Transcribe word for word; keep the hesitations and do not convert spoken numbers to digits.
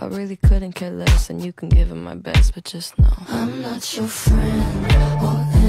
I really couldn't care less, and you can give it my best, but just know I'm not your friend or